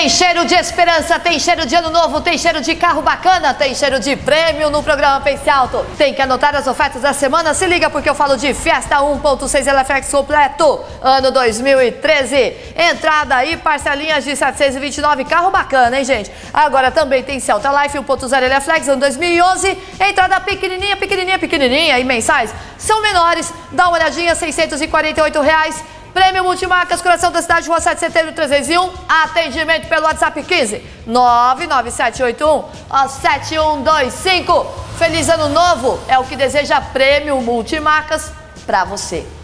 Tem cheiro de esperança, tem cheiro de ano novo, tem cheiro de carro bacana, tem cheiro de prêmio no programa Pense Alto. Tem que anotar as ofertas da semana, se liga porque eu falo de Fiesta 1.6 LFX completo, ano 2013. Entrada e parcelinhas de 729, carro bacana, hein, gente? Agora também tem Celta Life 1.0 LFX, ano 2011. Entrada pequenininha, pequenininha, pequenininha e mensais são menores. Dá uma olhadinha, R$648. Prêmio Multimarcas, Coração da Cidade, Rua 7 de Setembro, 301. Atendimento pelo WhatsApp 15 997817125. Feliz Ano Novo é o que deseja Prêmio Multimarcas pra você.